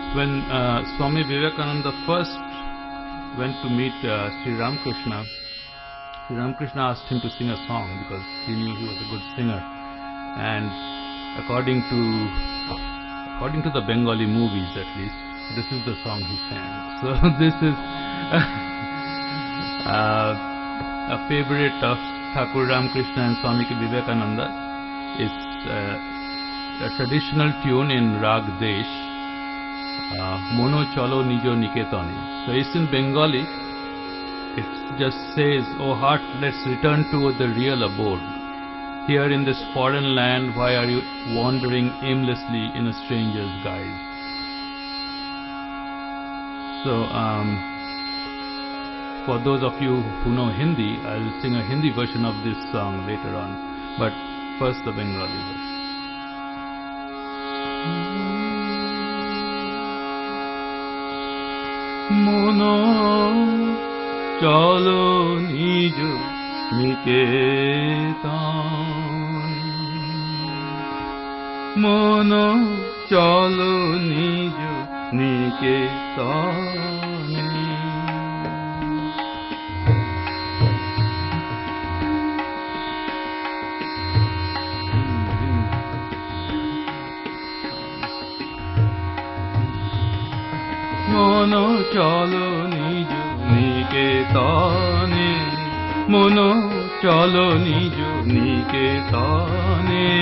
When Swami Vivekananda first went to meet Sri Ramakrishna, Sri Ramakrishna asked him to sing a song because he knew he was a good singer. And according to the Bengali movies at least, this is the song he sang. So this is a favorite of Thakur Ramakrishna and Swami Vivekananda. It's a traditional tune in Rag Desh, Mono Cholo Nijo Niketane. So it's in Bengali. It just says, "Oh heart, let's return to the real abode. Here in this foreign land, why are you wandering aimlessly in a stranger's guise?" So, for those of you who know Hindi, I'll sing a Hindi version of this song later on. But first the Bengali version. Mono cholo nijo Niketane, Mono cholo nijo Niketane. Mono cholo nijo Niketane, Mono cholo nijo Niketane.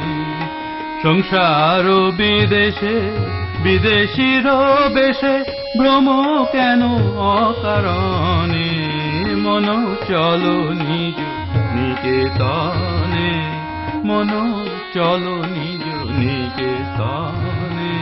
সংসারো বিদেশে বিদেশির বেশে ভ্রম কেন অকারণে, মন চলো নিজ নিকেতনে, মন চলো নিজ নিকেতনে।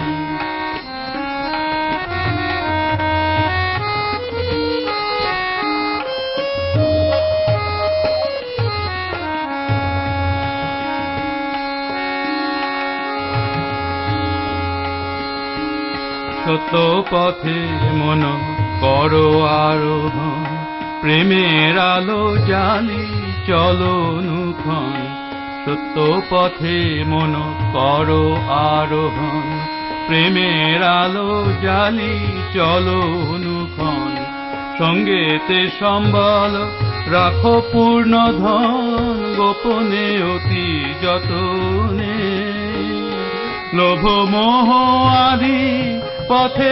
সত্য পথে মন করো আরোহণ, প্রেমের আলো জালি চলো নুক্ষণ। সত্য পথে মন করো আরোহণ, প্রেমের আলো জালি চলো নুক্ষণ। সঙ্গেতে সম্বল রাখো পূর্ণ ধন, গোপনে অতি যতনে। লোভ মোহ আদি পথে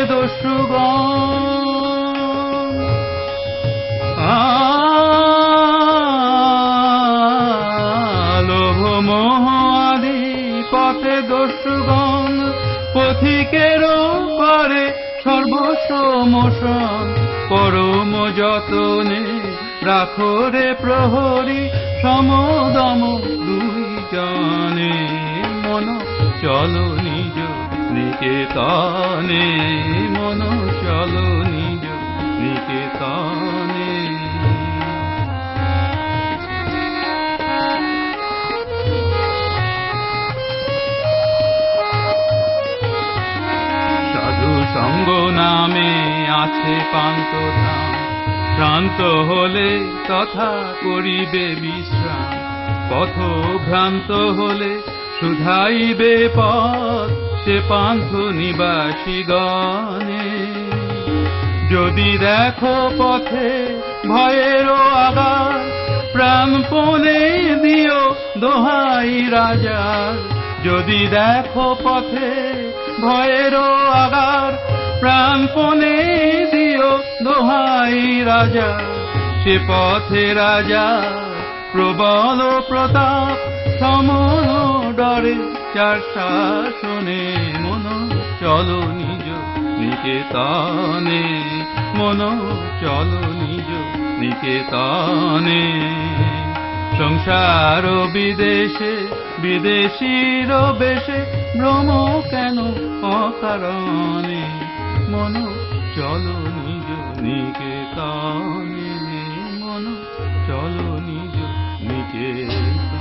দস্যুগণ, লোভ মোহ আদি পথে দস্যুগণ। পথিকেরও করে সর্বস্ব মোশন, পরম যতনে রাখো রে প্রহরী সমদম দুই জনে। মন চলো নিজ নিকেতনে, মন চলো নিজ নিকেতনে। সাধু সঙ্গ নামে আছে পান্তধাম, শ্রান্ত হলে তথা করিবে বিশ্রাম। পথ ভ্রান্ত হলে শুধাইবে পথ, সে পান্থ নিবাসীগণে। যদি দেখো পথে ভয়েরও আগার, প্রাণপণে দিও দোহাই রাজার। যদি দেখো পথে ভয়েরও আগার, প্রাণপণে দিও দোহাই রাজার। সে পথে রাজা প্রবল প্রতাপ, সমন ডরে চার শাসনে। মন চলো নিজ নিকেতনে, মন চলো নিজ নিকেতনে। সংসার বিদেশে বিদেশির বেশে ভ্রম কেন অকারণে, মন চলো নিজ নিকেতনে, মন চলো নিজ নিকেতনে।